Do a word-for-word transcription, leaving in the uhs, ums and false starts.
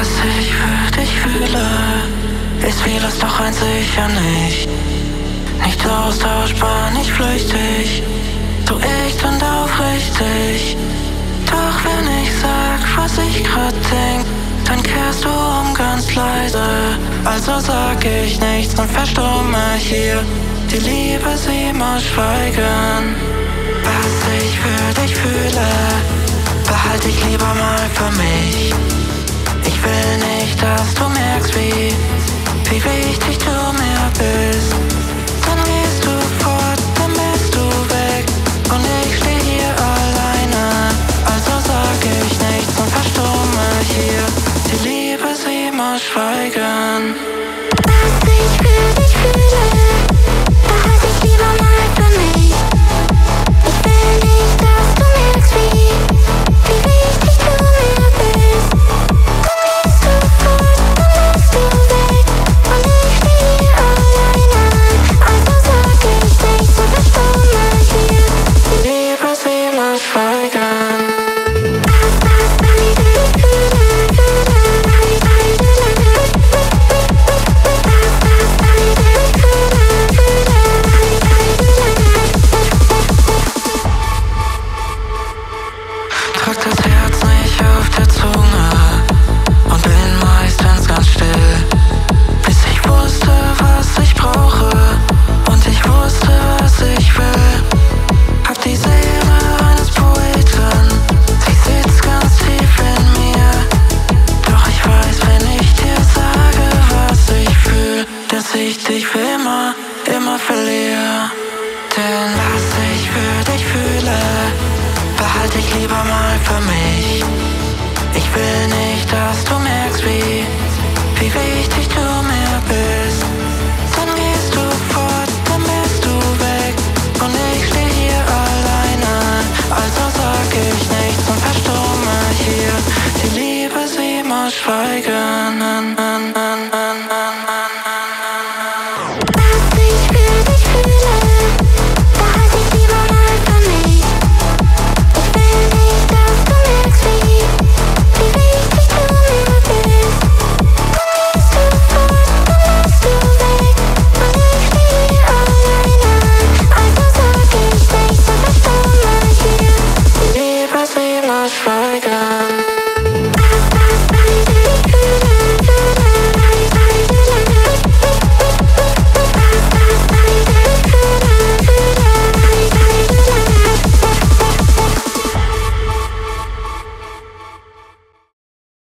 Was ich für dich fühle, ist vieles, doch eins sicher nicht. Nicht austauschbar, nicht flüchtig, so echt und aufrichtig. Doch wenn ich sag, was ich grad denk, dann kehrst du um ganz leise. Also sag ich nichts und verstumme hier. Die Liebe, sie muss schweigen. Was ich für dich fühle, behalte ich lieber mal für mich. Ich will nicht, dass du merkst, wie, wie wichtig du mir bist. Dann gehst du fort, dann bist du weg und ich steh hier alleine. Also sag ich nichts und verstumme hier. Die Liebe, sie muss schweigen. Was ich für dich fühle, behalte ich lieber mal für mich. Ich will nicht, dass du merkst, wie, wie wichtig du mir bist. Dann gehst du fort, dann bist du weg und ich steh hier alleine. Also sag ich nichts und verstumme hier. Die Liebe, sie muss schweigen. Was, was, was ich für dich fühle, fühle, was ich für dich fühle. Was, was, was ich für dich fühle, fühle, was ich für dich fühle. Trag das Herz nicht auf der Zunge und bin meistens ganz still, bis ich wusste, was ich brauche und ich wusste, was ich will. Hab die Seele eines Poeten, sie sitzt ganz tief in mir. Doch ich weiß, wenn ich dir sage, was ich fühl, dass ich dich für immer, immer verliere. Denn was ich für dich fühle, behalte ich lieber mal für mich. Ich will nicht, dass du merkst, wie, wie wichtig du mir bist. Dann gehst du fort, dann bist du weg und ich steh hier alleine. Also sag ich nichts und verstumme hier. Die Liebe, sie muss schweigen.